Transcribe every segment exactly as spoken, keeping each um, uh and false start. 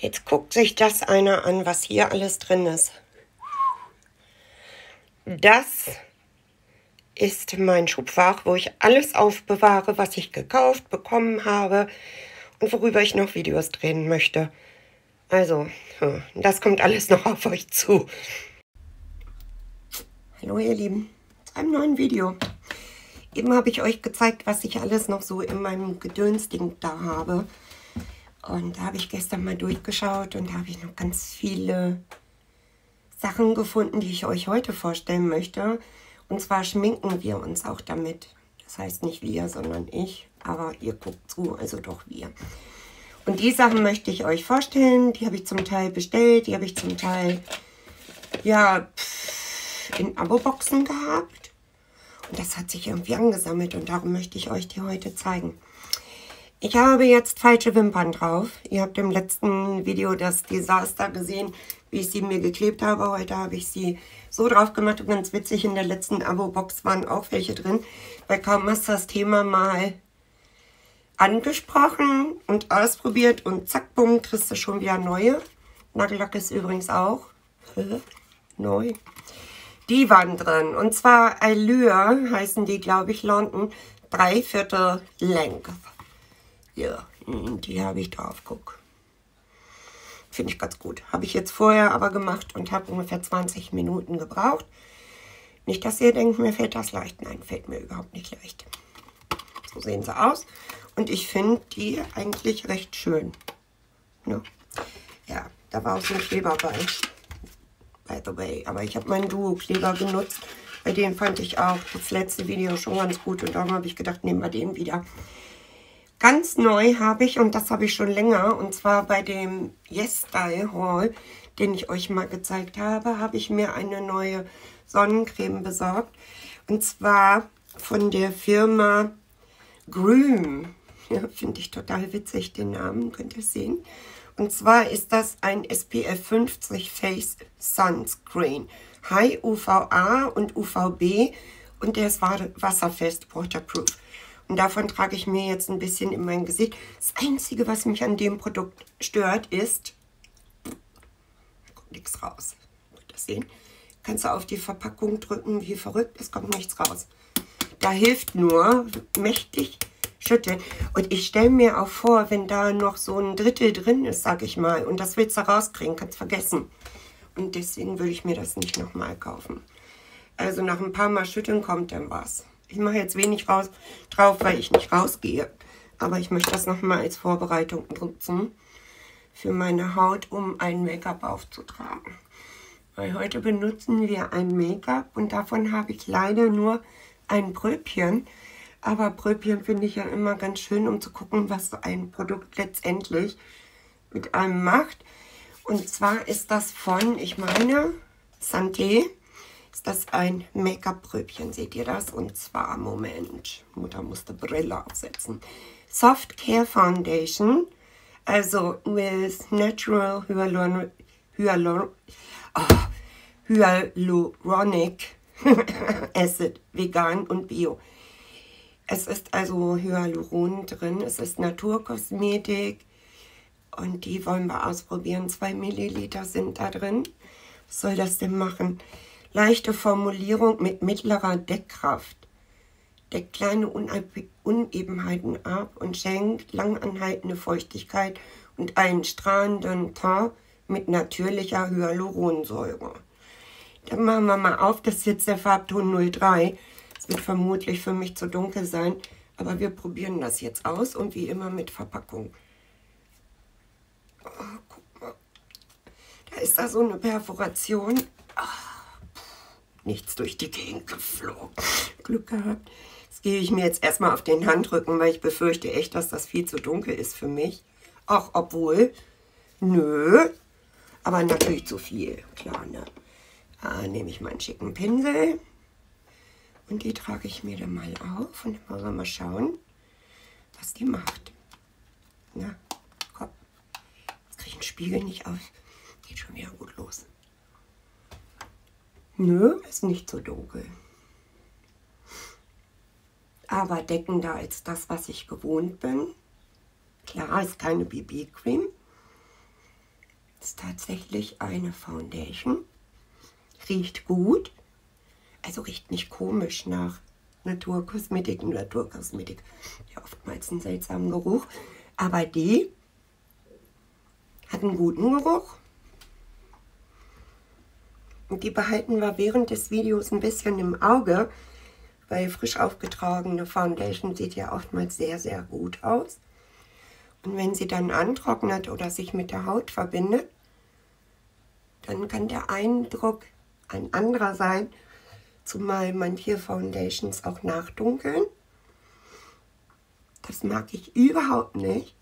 Jetzt guckt sich das einer an, was hier alles drin ist. Das ist mein Schubfach, wo ich alles aufbewahre, was ich gekauft, bekommen habe und worüber ich noch Videos drehen möchte. Also, das kommt alles noch auf euch zu. Hallo ihr Lieben, zu einem neuen Video. Eben habe ich euch gezeigt, was ich alles noch so in meinem Gedönsding da habe. Und da habe ich gestern mal durchgeschaut und da habe ich noch ganz viele Sachen gefunden, die ich euch heute vorstellen möchte. Und zwar schminken wir uns auch damit. Das heißt nicht wir, sondern ich. Aber ihr guckt zu, also doch wir. Und die Sachen möchte ich euch vorstellen. Die habe ich zum Teil bestellt. Die habe ich zum Teil, ja, in Abo-Boxen gehabt. Und das hat sich irgendwie angesammelt. Und darum möchte ich euch die heute zeigen. Ich habe jetzt falsche Wimpern drauf. Ihr habt im letzten Video das Desaster gesehen, wie ich sie mir geklebt habe. Heute habe ich sie so drauf gemacht und ganz witzig, in der letzten Abo-Box waren auch welche drin. Weil kaum hast du das Thema mal angesprochen und ausprobiert und zack, bumm, kriegst du schon wieder neue. Nagellack ist übrigens auch neu. Die waren drin. Und zwar Allure heißen die, glaube ich, London. Dreiviertel Length. Ja, die habe ich drauf, guck. Finde ich ganz gut. Habe ich jetzt vorher aber gemacht und habe ungefähr zwanzig Minuten gebraucht. Nicht, dass ihr denkt, mir fällt das leicht. Nein, fällt mir überhaupt nicht leicht. So sehen sie aus. Und ich finde die eigentlich recht schön. Ja, ja, da war auch so ein Kleber bei. By the way. Aber ich habe meinen Duo-Kleber genutzt. Bei dem fand ich auch das letzte Video schon ganz gut. Und darum habe ich gedacht, nehmen wir den wieder. Ganz neu habe ich, und das habe ich schon länger, und zwar bei dem Yes Style Haul, den ich euch mal gezeigt habe, habe ich mir eine neue Sonnencreme besorgt. Und zwar von der Firma Groom. Ja, finde ich total witzig, den Namen, könnt ihr sehen. Und zwar ist das ein S P F fünfzig Face Sunscreen. High U V A und U V B und der ist wasserfest, waterproof. Und davon trage ich mir jetzt ein bisschen in mein Gesicht. Das Einzige, was mich an dem Produkt stört, ist, da kommt nichts raus. Könnt ihr das sehen? Kannst du auf die Verpackung drücken, wie verrückt, es kommt nichts raus. Da hilft nur mächtig schütteln. Und ich stelle mir auch vor, wenn da noch so ein Drittel drin ist, sag ich mal, und das willst du rauskriegen, kannst vergessen. Und deswegen würde ich mir das nicht nochmal kaufen. Also nach ein paar Mal schütteln kommt dann was. Ich mache jetzt wenig raus, drauf, weil ich nicht rausgehe. Aber ich möchte das nochmal als Vorbereitung nutzen für meine Haut, um ein Make-up aufzutragen. Weil heute benutzen wir ein Make-up und davon habe ich leider nur ein Pröbchen. Aber Pröbchen finde ich ja immer ganz schön, um zu gucken, was so ein Produkt letztendlich mit einem macht. Und zwar ist das von, ich meine, Santé. Ist das ein Make-up-Pröbchen, seht ihr das? Und zwar, Moment, Mutter musste Brille aufsetzen. Soft Care Foundation, also with natural Hyalur Hyalur oh, Hyaluronic Acid, vegan und bio. Es ist also Hyaluron drin, es ist Naturkosmetik und die wollen wir ausprobieren. Zwei Milliliter sind da drin. Was soll das denn machen? Leichte Formulierung mit mittlerer Deckkraft. Deckt kleine Unebenheiten ab und schenkt langanhaltende Feuchtigkeit und einen strahlenden Teint mit natürlicher Hyaluronsäure. Dann machen wir mal auf, das ist jetzt der Farbton null drei. Es wird vermutlich für mich zu dunkel sein, aber wir probieren das jetzt aus und wie immer mit Verpackung. Oh, guck mal. Da ist da so eine Perforation. Oh. Nichts durch die Gegend geflogen. Glück gehabt. Das gebe ich mir jetzt erstmal auf den Handrücken, weil ich befürchte echt, dass das viel zu dunkel ist für mich. Ach, obwohl, nö, aber natürlich zu viel, klar, ne? Da nehme ich meinen schicken Pinsel und die trage ich mir dann mal auf und dann wollen wir mal schauen, was die macht. Na, komm, jetzt kriege ich den Spiegel nicht auf. Geht schon wieder gut los. Nö, ist nicht so dunkel. Aber deckender als das, was ich gewohnt bin. Klar, ist keine B B-Creme. ist tatsächlich eine Foundation. Riecht gut. Also riecht nicht komisch nach Naturkosmetik. Naturkosmetik, ja oftmals einen seltsamen Geruch. Aber die hat einen guten Geruch. Und die behalten wir während des Videos ein bisschen im Auge, weil frisch aufgetragene Foundation sieht ja oftmals sehr, sehr gut aus. Und wenn sie dann antrocknet oder sich mit der Haut verbindet, dann kann der Eindruck ein anderer sein, zumal manche Foundations auch nachdunkeln. Das mag ich überhaupt nicht.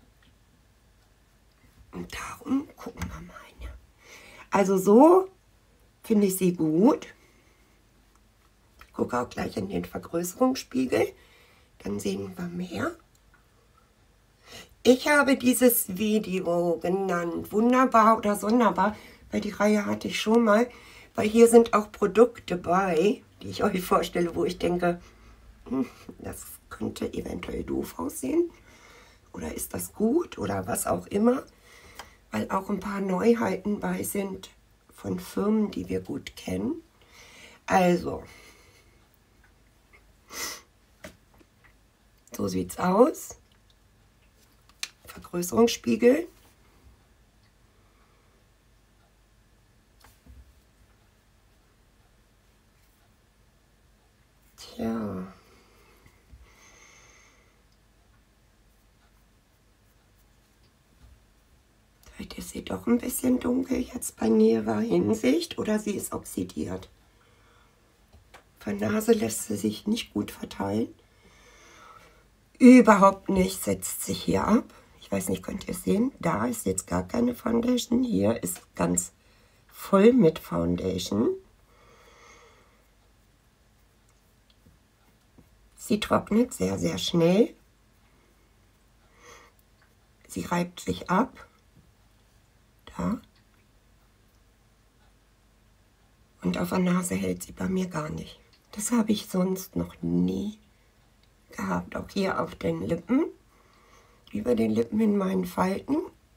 Und darum gucken wir mal. Also so finde ich sie gut. Ich gucke auch gleich in den Vergrößerungsspiegel. Dann sehen wir mehr. Ich habe dieses Video genannt Wunderbar oder Sonderbar, weil die Reihe hatte ich schon mal. Weil hier sind auch Produkte bei, die ich euch vorstelle, wo ich denke, hm, das könnte eventuell doof aussehen. Oder ist das gut oder was auch immer. Weil auch ein paar Neuheiten bei sind von Firmen, die wir gut kennen. Also, so sieht's aus. Vergrößerungsspiegel. Tja. Heute ist sie doch ein bisschen dunkel jetzt bei näherer Hinsicht oder sie ist oxidiert. Von Nase lässt sie sich nicht gut verteilen. Überhaupt nicht, setzt sich hier ab. Ich weiß nicht, könnt ihr es sehen? Da ist jetzt gar keine Foundation. Hier ist ganz voll mit Foundation. Sie trocknet sehr, sehr schnell. Sie reibt sich ab. Da. Und auf der Nase hält sie bei mir gar nicht. Das habe ich sonst noch nie gehabt. Auch hier auf den Lippen. Über den Lippen in meinen Falten.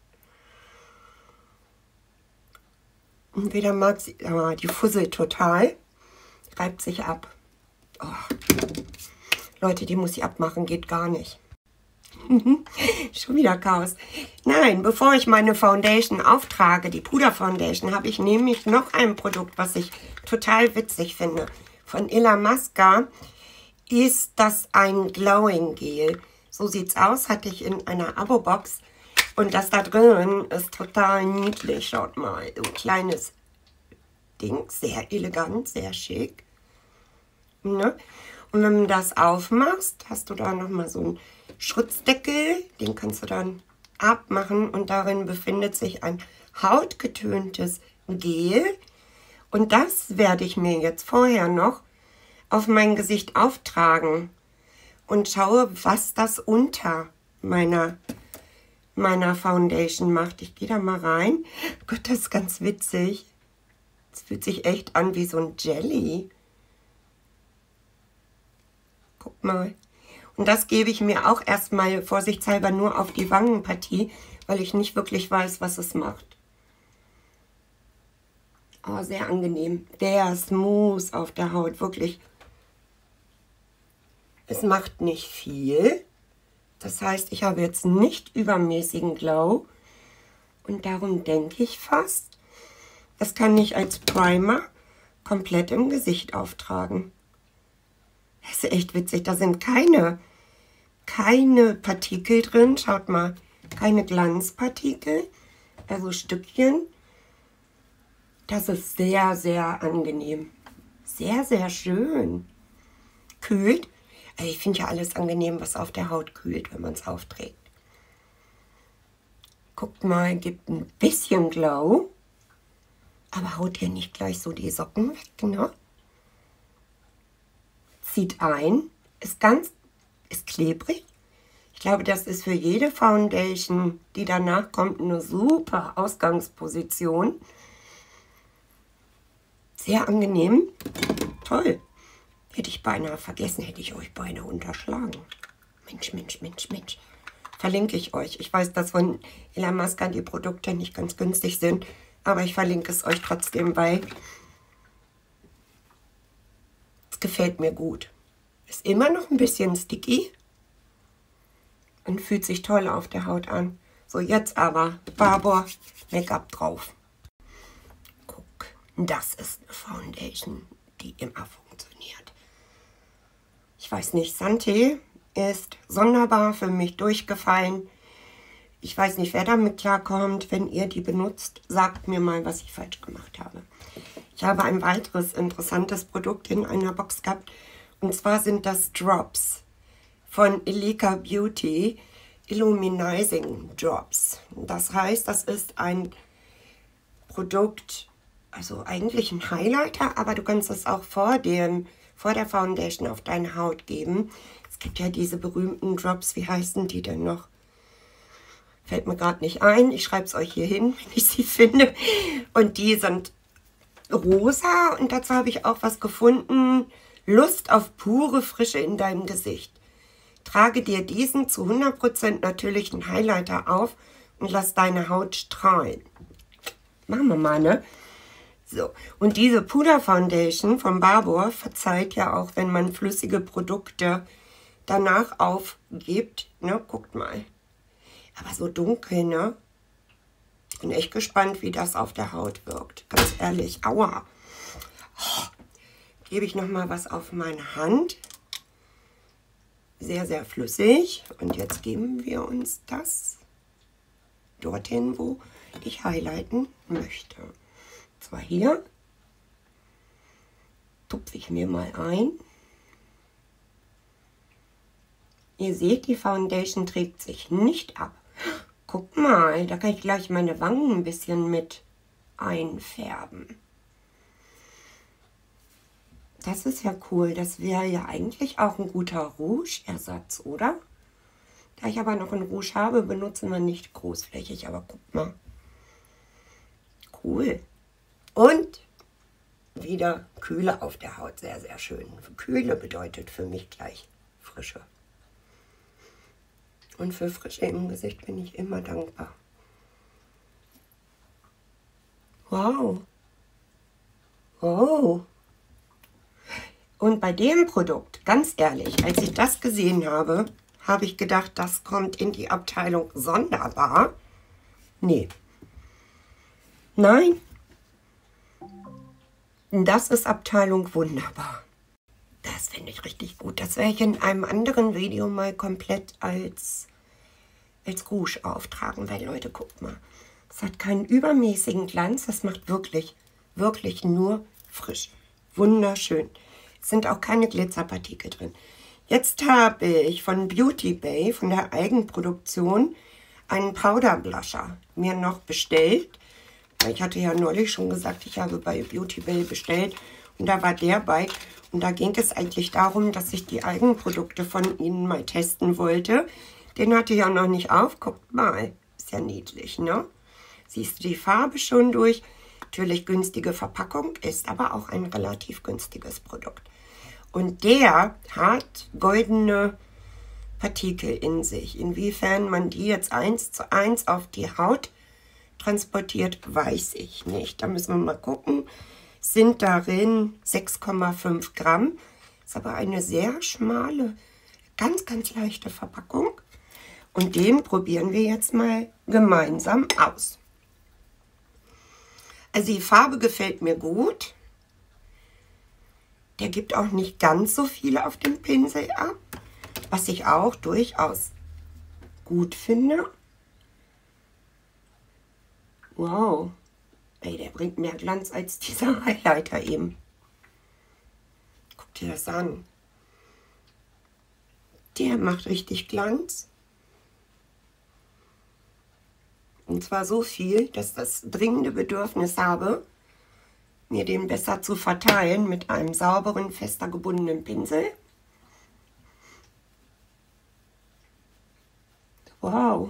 Entweder mag sie, aber die fusselt total. Reibt sich ab. Oh. Leute, die muss ich abmachen, geht gar nicht. Schon wieder Chaos. Nein, bevor ich meine Foundation auftrage, die Puder Foundation, habe ich nämlich noch ein Produkt, was ich total witzig finde. Von Illamasqua ist das ein Glowing Gel. So sieht's aus, hatte ich in einer Abo-Box. Und das da drin ist total niedlich. Schaut mal, so ein kleines Ding, sehr elegant, sehr schick. Ne? Und wenn du das aufmachst, hast du da nochmal so einen Schutzdeckel, den kannst du dann abmachen und darin befindet sich ein hautgetöntes Gel. Und das werde ich mir jetzt vorher noch auf mein Gesicht auftragen und schaue, was das unter meiner, meiner Foundation macht. Ich gehe da mal rein. Gott, das ist ganz witzig. Es fühlt sich echt an wie so ein Jelly. Guck mal. Und das gebe ich mir auch erstmal vorsichtshalber nur auf die Wangenpartie, weil ich nicht wirklich weiß, was es macht. Oh, sehr angenehm. Der Smooth auf der Haut, wirklich. Es macht nicht viel. Das heißt, ich habe jetzt nicht übermäßigen Glow. Und darum denke ich fast, das kann ich als Primer komplett im Gesicht auftragen. Das ist echt witzig. Da sind keine, keine Partikel drin. Schaut mal, keine Glanzpartikel. Also Stückchen. Das ist sehr, sehr angenehm. Sehr, sehr schön. Kühlt. Also ich finde ja alles angenehm, was auf der Haut kühlt, wenn man es aufträgt. Guckt mal, gibt ein bisschen Glow. Aber haut ja nicht gleich so die Socken weg, ne? Zieht ein. Ist ganz, ist klebrig. Ich glaube, das ist für jede Foundation, die danach kommt, eine super Ausgangsposition. Sehr angenehm. Toll. Hätte ich beinahe vergessen, hätte ich euch beinahe unterschlagen. Mensch, Mensch, Mensch, Mensch. Verlinke ich euch. Ich weiß, dass von Illamasqua die Produkte nicht ganz günstig sind, aber ich verlinke es euch trotzdem, weil es gefällt mir gut. Ist immer noch ein bisschen sticky und fühlt sich toll auf der Haut an. So, jetzt aber Barbour Make-up drauf. Guck, das ist eine Foundation, die immer funktioniert. Ich weiß nicht, Santé ist sonderbar für mich durchgefallen. Ich weiß nicht, wer damit klarkommt. Wenn ihr die benutzt, sagt mir mal, was ich falsch gemacht habe. Ich habe ein weiteres interessantes Produkt in einer Box gehabt. Und zwar sind das Drops von Ilika Beauty. Illuminizing Drops. Das heißt, das ist ein Produkt, also eigentlich ein Highlighter, aber du kannst es auch vor dem, vor der Foundation auf deine Haut geben. Es gibt ja diese berühmten Drops, wie heißen die denn noch? Fällt mir gerade nicht ein. Ich schreibe es euch hier hin, wenn ich sie finde. Und die sind rosa und dazu habe ich auch was gefunden. Lust auf pure Frische in deinem Gesicht. Trage dir diesen zu hundert Prozent natürlichen Highlighter auf und lass deine Haut strahlen. Machen wir mal, ne? So, und diese Puder Foundation von Barbour verzeiht ja auch, wenn man flüssige Produkte danach aufgibt. Ne, guckt mal. Aber so dunkel, ne? Ich bin echt gespannt, wie das auf der Haut wirkt. Ganz ehrlich, aua. Oh, gebe ich noch mal was auf meine Hand. Sehr, sehr flüssig. Und jetzt geben wir uns das dorthin, wo ich highlighten möchte. Und zwar hier. Tupfe ich mir mal ein. Ihr seht, die Foundation trägt sich nicht ab. Guck mal, da kann ich gleich meine Wangen ein bisschen mit einfärben. Das ist ja cool. Das wäre ja eigentlich auch ein guter Rouge-Ersatz, oder? Da ich aber noch einen Rouge habe, benutzen wir nicht großflächig. Aber guck mal. Cool. Und wieder Kühle auf der Haut. Sehr, sehr schön. Kühle bedeutet für mich gleich Frische. Und für Frische im Gesicht bin ich immer dankbar. Wow. Wow. Und bei dem Produkt, ganz ehrlich, als ich das gesehen habe, habe ich gedacht, das kommt in die Abteilung sonderbar. Nee. Nein. Das ist Abteilung wunderbar. Das finde ich richtig gut. Das werde ich in einem anderen Video mal komplett als, als Rouge auftragen. Weil, Leute, guckt mal. Es hat keinen übermäßigen Glanz. Das macht wirklich, wirklich nur frisch. Wunderschön. Es sind auch keine Glitzerpartikel drin. Jetzt habe ich von Beauty Bay, von der Eigenproduktion, einen Powder Blusher mir noch bestellt. Ich hatte ja neulich schon gesagt, ich habe bei Beauty Bay bestellt. Und da war der bei. Und da ging es eigentlich darum, dass ich die Eigenprodukte von ihnen mal testen wollte. Den hatte ich ja noch nicht auf. Guckt mal. Ist ja niedlich, ne? Siehst du die Farbe schon durch? Natürlich günstige Verpackung, ist aber auch ein relativ günstiges Produkt. Und der hat goldene Partikel in sich. Inwiefern man die jetzt eins zu eins auf die Haut transportiert, weiß ich nicht. Da müssen wir mal gucken. Sind darin sechs Komma fünf Gramm. Ist aber eine sehr schmale, ganz, ganz leichte Verpackung. Und den probieren wir jetzt mal gemeinsam aus. Also die Farbe gefällt mir gut. Der gibt auch nicht ganz so viel auf dem Pinsel ab, was ich auch durchaus gut finde. Wow, ey, der bringt mehr Glanz als dieser Highlighter eben. Guck dir das an. Der macht richtig Glanz. Und zwar so viel, dass das dringende Bedürfnis habe, mir den besser zu verteilen mit einem sauberen, fester gebundenen Pinsel. Wow.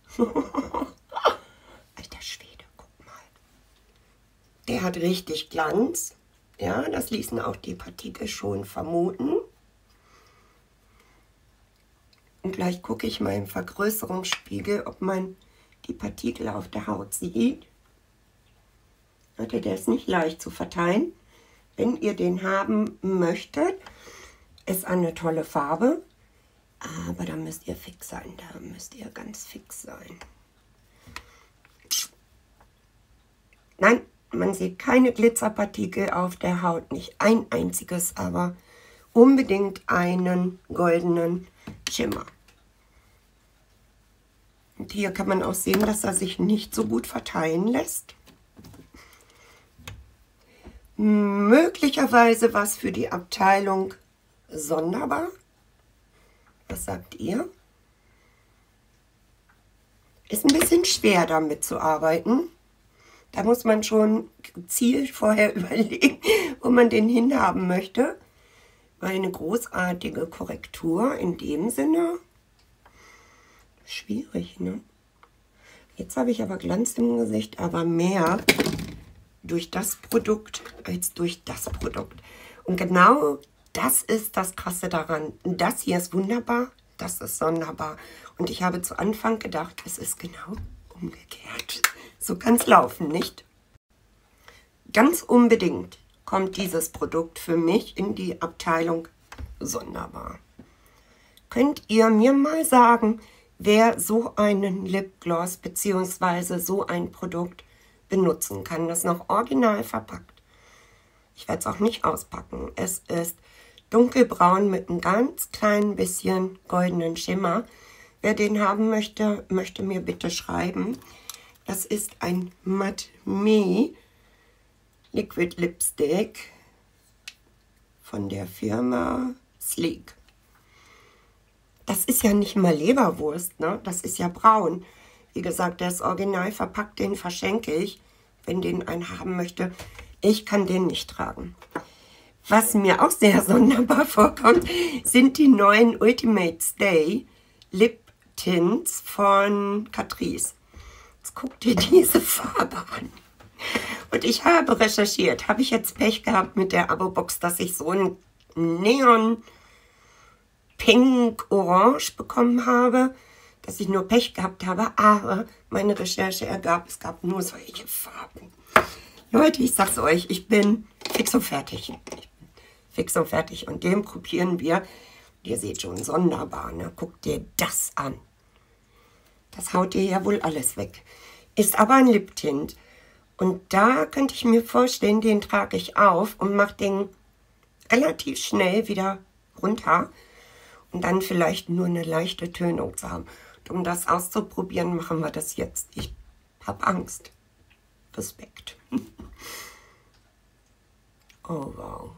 Alter Schwede, guck mal. Der hat richtig Glanz. Ja, das ließen auch die Partikel schon vermuten. Und Vielleicht gucke ich mal im Vergrößerungsspiegel, ob man die Partikel auf der Haut sieht. Der ist nicht leicht zu verteilen. Wenn ihr den haben möchtet, ist eine tolle Farbe. Aber da müsst ihr fix sein. Da müsst ihr ganz fix sein. Nein, man sieht keine Glitzerpartikel auf der Haut. Nicht ein einziges, aber unbedingt einen goldenen Schimmer. Und hier kann man auch sehen, dass er sich nicht so gut verteilen lässt. Möglicherweise was für die Abteilung sonderbar. Was sagt ihr? Ist ein bisschen schwer damit zu arbeiten. Da muss man schon gezielt vorher überlegen, wo man den hinhaben möchte. Weil eine großartige Korrektur in dem Sinne, schwierig, ne? Jetzt habe ich aber Glanz im Gesicht, aber mehr durch das Produkt als durch das Produkt. Und genau das ist das Krasse daran. Das hier ist wunderbar, das ist sonderbar. Und ich habe zu Anfang gedacht, es ist genau umgekehrt. So kann es laufen, nicht? Ganz unbedingt kommt dieses Produkt für mich in die Abteilung sonderbar. Könnt ihr mir mal sagen, wer so einen Lipgloss bzw. so ein Produkt benutzen kann, das noch original verpackt? Ich werde es auch nicht auspacken. Es ist dunkelbraun mit einem ganz kleinen bisschen goldenen Schimmer. Wer den haben möchte, möchte mir bitte schreiben. Das ist ein Matte Me Liquid Lipstick von der Firma Sleek. Das ist ja nicht mal Leberwurst, ne? Das ist ja braun. Wie gesagt, der ist original verpackt, den verschenke ich, wenn den einen haben möchte. Ich kann den nicht tragen. Was mir auch sehr sonderbar vorkommt, sind die neuen Ultimate Stay Lip Tints von Catrice. Jetzt guckt ihr diese Farbe an. Und ich habe recherchiert, habe ich jetzt Pech gehabt mit der Abo-Box, dass ich so ein Neon Pink Orange bekommen habe, dass ich nur Pech gehabt habe, aber meine Recherche ergab, es gab nur solche Farben. Leute, ich sag's euch, ich bin fix und fertig. Ich bin fix und fertig. Und den probieren wir. Ihr seht schon, sonderbar, ne? Guckt dir das an. Das haut ihr ja wohl alles weg. Ist aber ein Lip-Tint. Und da könnte ich mir vorstellen, den trage ich auf und mache den relativ schnell wieder runter. Und dann vielleicht nur eine leichte Tönung zu haben. Und um das auszuprobieren, machen wir das jetzt. Ich habe Angst. Respekt. Oh, wow.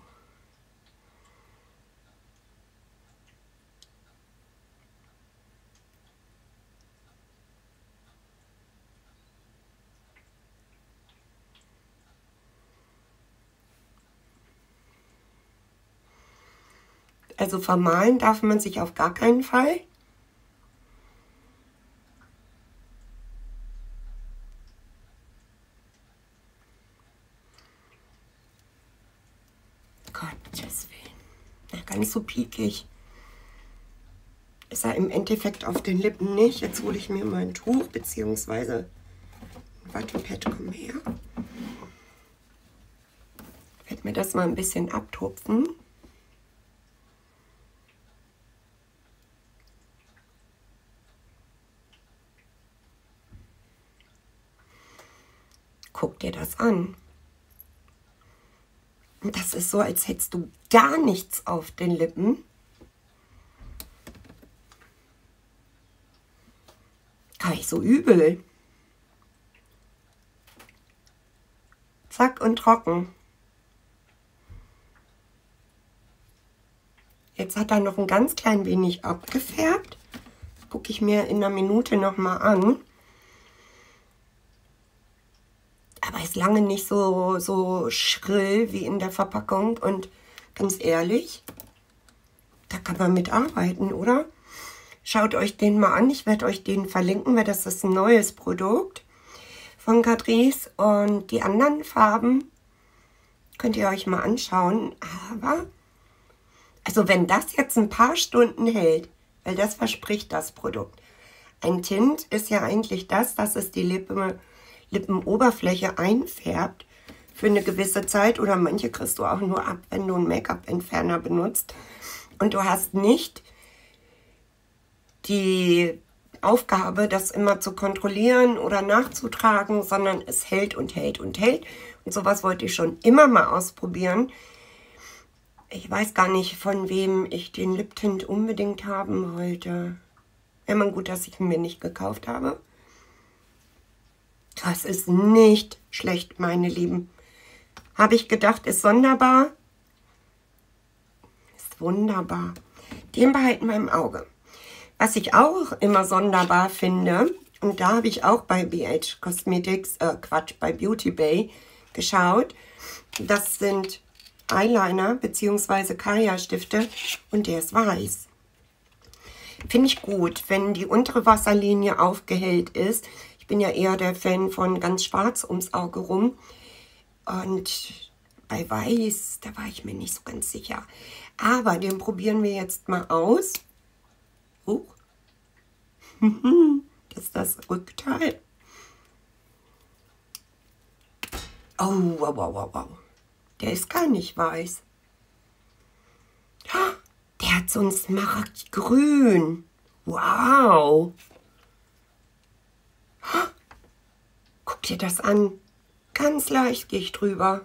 Also vermalen darf man sich auf gar keinen Fall. Gottes Willen. Ja, ganz so piekig ist er im Endeffekt auf den Lippen nicht. Jetzt hole ich mir mal ein Tuch beziehungsweise ein Wattepad. Komm her. Ich werde mir das mal ein bisschen abtupfen. Guck dir das an. Und das ist so, als hättest du gar nichts auf den Lippen. Gar nicht so übel. Zack und trocken. Jetzt hat er noch ein ganz klein wenig abgefärbt. Gucke ich mir in einer Minute noch mal an. Aber ist lange nicht so, so schrill wie in der Verpackung. Und ganz ehrlich, da kann man mitarbeiten, oder? Schaut euch den mal an. Ich werde euch den verlinken, weil das ist ein neues Produkt von Catrice. Und die anderen Farben könnt ihr euch mal anschauen. Aber, also wenn das jetzt ein paar Stunden hält, weil das verspricht das Produkt. Ein Tint ist ja eigentlich das, dass es die Lippe, Lippenoberfläche einfärbt für eine gewisse Zeit, oder manche kriegst du auch nur ab, wenn du einen Make-up-Entferner benutzt. Und du hast nicht die Aufgabe, das immer zu kontrollieren oder nachzutragen, sondern es hält und hält und hält. Und sowas wollte ich schon immer mal ausprobieren. Ich weiß gar nicht, von wem ich den Liptint unbedingt haben wollte. Immer gut, dass ich ihn mir nicht gekauft habe. Das ist nicht schlecht, meine Lieben. Habe ich gedacht, ist sonderbar. Ist wunderbar. Den behalten wir im Auge. Was ich auch immer sonderbar finde, und da habe ich auch bei B H Cosmetics, äh Quatsch, bei Beauty Bay geschaut, das sind Eyeliner bzw. Kaja-Stifte und der ist weiß. Finde ich gut, wenn die untere Wasserlinie aufgehellt ist. Ich bin ja eher der Fan von ganz schwarz ums Auge rum. Und bei weiß, da war ich mir nicht so ganz sicher. Aber den probieren wir jetzt mal aus. Uh. Das ist das Rückteil. Oh, wow, wow, wow, wow. Der ist gar nicht weiß. Der hat so ein Smaragdgrün. Wow. Guck dir das an. Ganz leicht gehe ich drüber.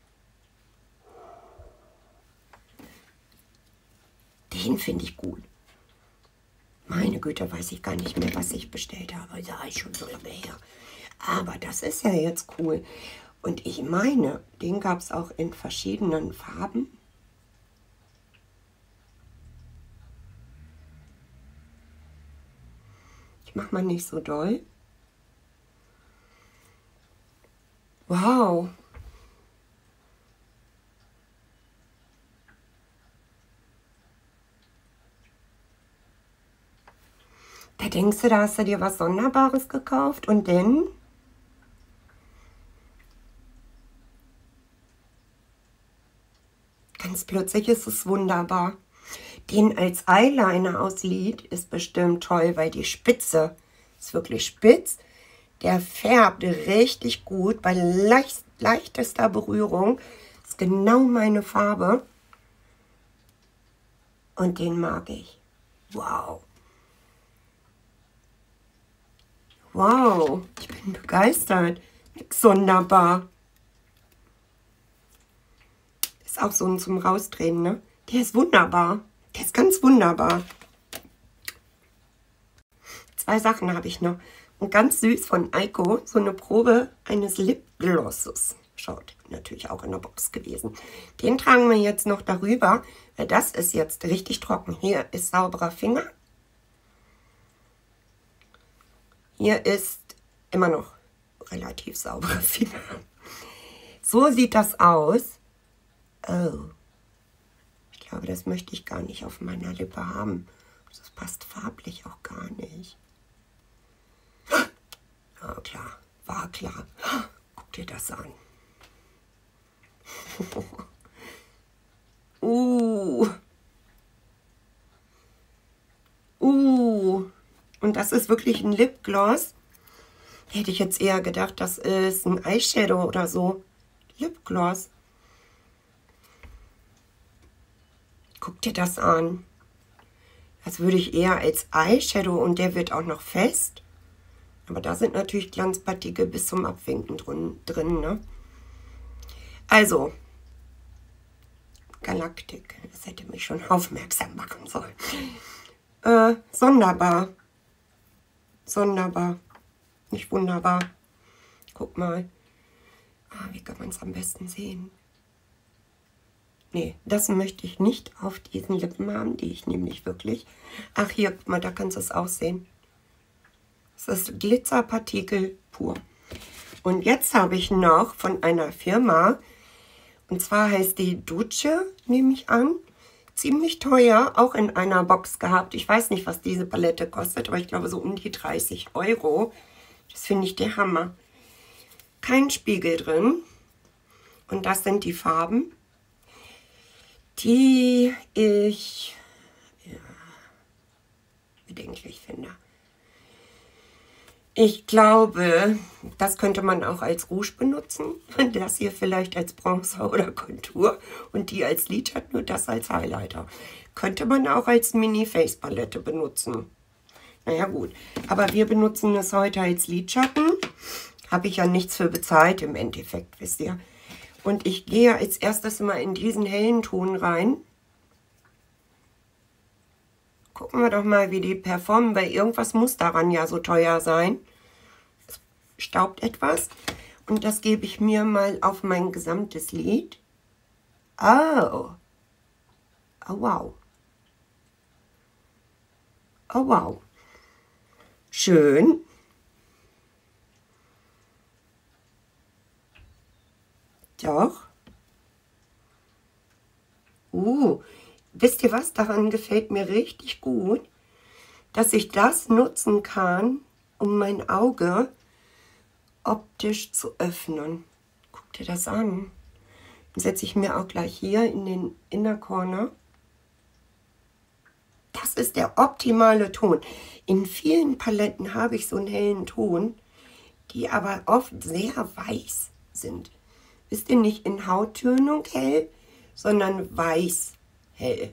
Den finde ich gut. Meine Güte, weiß ich gar nicht mehr, was ich bestellt habe. Da ist schon so lange her. Aber das ist ja jetzt cool. Und ich meine, den gab es auch in verschiedenen Farben. Ich mache mal nicht so doll. Wow. Da denkst du, da hast du dir was Sonderbares gekauft und dann? Ganz plötzlich ist es wunderbar. Den als Eyeliner aus Lid ist bestimmt toll, weil die Spitze ist wirklich spitz. Der färbt richtig gut bei leicht, leichtester Berührung. Ist genau meine Farbe. Und den mag ich. Wow. Wow, ich bin begeistert. Sonderbar. Ist auch so ein zum Rausdrehen, ne? Der ist wunderbar. Der ist ganz wunderbar. Zwei Sachen habe ich noch. Und ganz süß von Eiko, so eine Probe eines Lipglosses. Schaut, natürlich auch in der Box gewesen. Den tragen wir jetzt noch darüber, weil das ist jetzt richtig trocken. Hier ist sauberer Finger. Hier ist immer noch relativ sauberer Finger. So sieht das aus. Oh. Ich glaube, das möchte ich gar nicht auf meiner Lippe haben. Das passt farblich auch gar nicht. Ja, klar. War klar. Guck dir das an. uh. Uh. Und das ist wirklich ein Lipgloss. Hätte ich jetzt eher gedacht, das ist ein Eyeshadow oder so. Lipgloss. Guck dir das an. Das würde ich eher als Eyeshadow, und der wird auch noch fest. Aber da sind natürlich Glanzpartikel bis zum Abwinken drin, drin ne? Also, Galaktik. Das hätte mich schon aufmerksam machen sollen. Äh, sonderbar. Sonderbar. Nicht wunderbar. Guck mal. Ah, wie kann man es am besten sehen? Nee, das möchte ich nicht auf diesen Lippen haben, die ich nämlich wirklich. Ach, hier, guck mal, da kannst du es auch sehen. Das ist Glitzerpartikel pur. Und jetzt habe ich noch von einer Firma, und zwar heißt die Duce, nehme ich an. Ziemlich teuer, auch in einer Box gehabt. Ich weiß nicht, was diese Palette kostet, aber ich glaube so um die dreißig Euro. Das finde ich der Hammer. Kein Spiegel drin. Und das sind die Farben, die ich... Ja, bedenklich finde. Ich glaube, das könnte man auch als Rouge benutzen. Das hier vielleicht als Bronzer oder Kontur und die als Lidschatten und das als Highlighter. Könnte man auch als Mini-Face-Palette benutzen. Naja gut, aber wir benutzen es heute als Lidschatten. Habe ich ja nichts für bezahlt im Endeffekt, wisst ihr. Und ich gehe als erstes immer in diesen hellen Ton rein. Gucken wir doch mal, wie die performen, weil irgendwas muss daran ja so teuer sein. Es staubt etwas. Und das gebe ich mir mal auf mein gesamtes Lid. Oh. Oh, wow. Oh, wow. Schön. Doch. Uh. Wisst ihr was? Daran gefällt mir richtig gut, dass ich das nutzen kann, um mein Auge optisch zu öffnen. Guck dir das an. Dann setze ich mir auch gleich hier in den Inner Corner. Das ist der optimale Ton. In vielen Paletten habe ich so einen hellen Ton, die aber oft sehr weiß sind. Wisst ihr, nicht in Hauttönung hell, sondern weiß hell.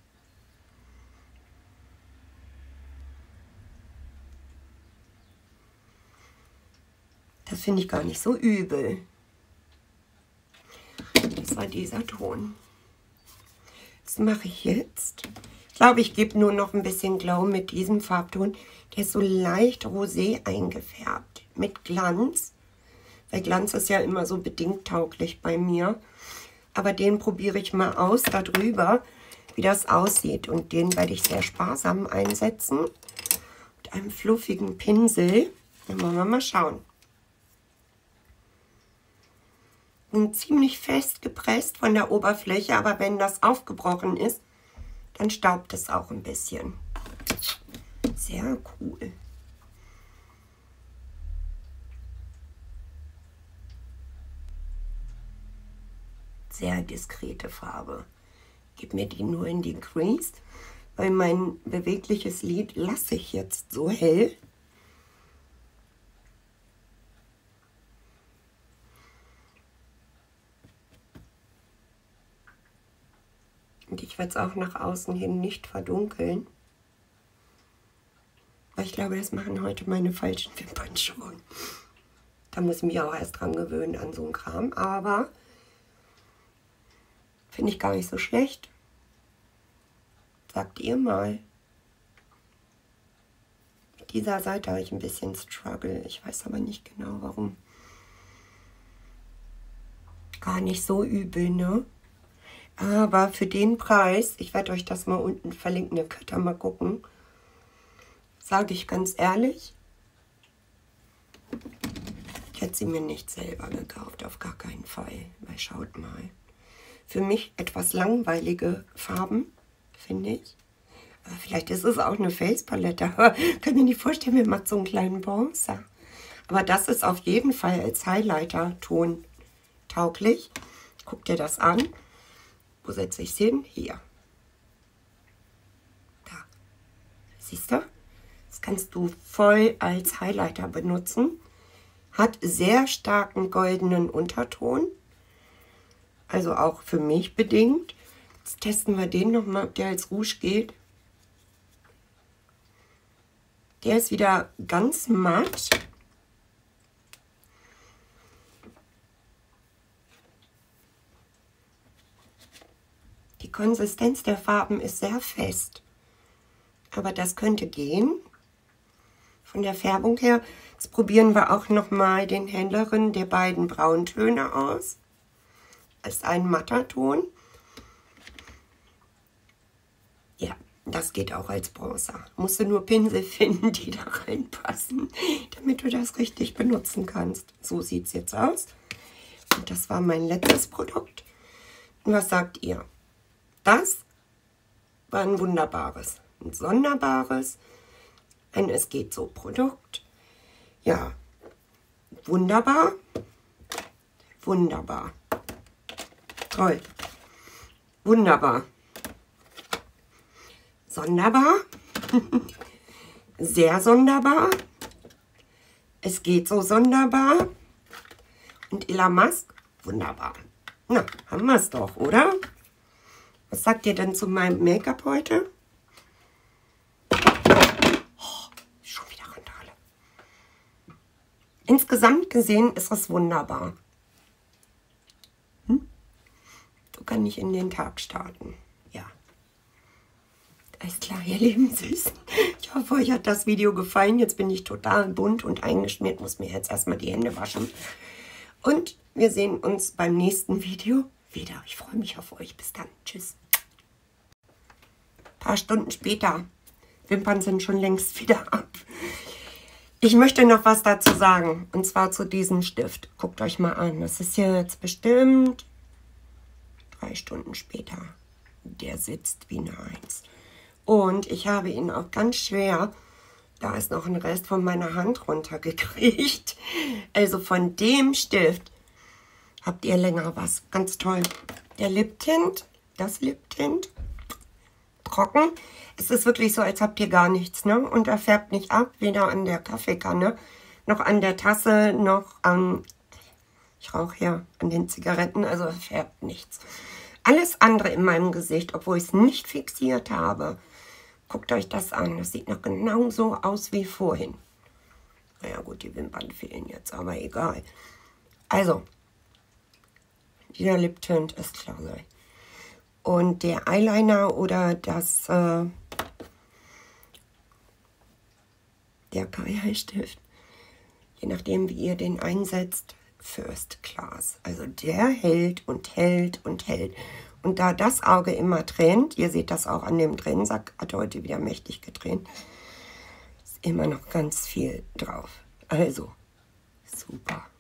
Das finde ich gar nicht so übel. Das war dieser Ton. Was mache ich jetzt? Ich glaube, ich gebe nur noch ein bisschen Glow mit diesem Farbton. Der ist so leicht rosé eingefärbt. Mit Glanz. Weil Glanz ist ja immer so bedingt tauglich bei mir. Aber den probiere ich mal aus darüber, wie das aussieht. Und den werde ich sehr sparsam einsetzen. Mit einem fluffigen Pinsel. Dann wollen wir mal schauen. Und ziemlich fest gepresst von der Oberfläche. Aber wenn das aufgebrochen ist, dann staubt es auch ein bisschen. Sehr cool. Sehr diskrete Farbe. Gib mir die nur in die Crease, weil mein bewegliches Lid lasse ich jetzt so hell. Und ich werde es auch nach außen hin nicht verdunkeln. Weil ich glaube, das machen heute meine falschen Wimpern schon. Da muss ich mich auch erst dran gewöhnen an so einen Kram. Aber finde ich gar nicht so schlecht. Sagt ihr mal. Mit dieser Seite habe ich ein bisschen Struggle. Ich weiß aber nicht genau, warum. Gar nicht so übel, ne? Aber für den Preis, ich werde euch das mal unten verlinken, ihr könnt da mal gucken, sage ich ganz ehrlich, ich hätte sie mir nicht selber gekauft, auf gar keinen Fall. Weil schaut mal, für mich etwas langweilige Farben, finde ich. Aber vielleicht ist es auch eine Face-Palette, aber kann mir nicht vorstellen, mir macht so einen kleinen Bronzer. Aber das ist auf jeden Fall als Highlighter-Ton tauglich. Guck dir das an. Wo setze ich es hin? Hier. Da. Siehst du? Das kannst du voll als Highlighter benutzen. Hat sehr starken goldenen Unterton. Also auch für mich bedingt. Jetzt testen wir den nochmal, ob der als Rouge geht. Der ist wieder ganz matt. Die Konsistenz der Farben ist sehr fest, aber das könnte gehen. Von der Färbung her, jetzt probieren wir auch noch mal den helleren der beiden Brauntöne aus. Das ist ein matter Ton. Ja, das geht auch als Bronzer. Musst du nur Pinsel finden, die da reinpassen, damit du das richtig benutzen kannst. So sieht es jetzt aus. Und das war mein letztes Produkt. Und was sagt ihr? Das war ein wunderbares, ein sonderbares, ein Es geht so Produkt. Ja, wunderbar, wunderbar, toll, wunderbar, sonderbar, sehr sonderbar. Es geht so sonderbar. Und Elamask, wunderbar. Na, haben wir es doch, oder? Was sagt ihr denn zu meinem Make-up heute? Oh, schon wieder Randale. Insgesamt gesehen ist es wunderbar. Hm? So kann ich in den Tag starten. Ja. Alles klar, ihr lieben Süßen. Ich hoffe, euch hat das Video gefallen. Jetzt bin ich total bunt und eingeschmiert. Muss mir jetzt erstmal die Hände waschen. Und wir sehen uns beim nächsten Video wieder. Ich freue mich auf euch. Bis dann. Tschüss. Ein paar Stunden später. Wimpern sind schon längst wieder ab. Ich möchte noch was dazu sagen. Und zwar zu diesem Stift. Guckt euch mal an. Das ist jetzt bestimmt drei Stunden später. Der sitzt wie eine Eins. Und ich habe ihn auch ganz schwer, da ist noch ein Rest von meiner Hand runtergekriegt. Also von dem Stift habt ihr länger was. Ganz toll. Der Liptint, das Liptint, trocken. Es ist wirklich so, als habt ihr gar nichts, ne? Und er färbt nicht ab, weder an der Kaffeekanne, noch an der Tasse, noch an, ich rauche ja, an den Zigaretten, also er färbt nichts. Alles andere in meinem Gesicht, obwohl ich es nicht fixiert habe. Guckt euch das an. Das sieht noch genau so aus wie vorhin. Naja gut, die Wimpern fehlen jetzt, aber egal. Also, dieser Liptint ist klasse. Und der Eyeliner oder das, äh, der Kajal-Stift, je nachdem wie ihr den einsetzt, First Class. Also der hält und hält und hält. Und da das Auge immer trennt, ihr seht das auch an dem Tränensack, hat heute wieder mächtig getrennt, ist immer noch ganz viel drauf. Also, super.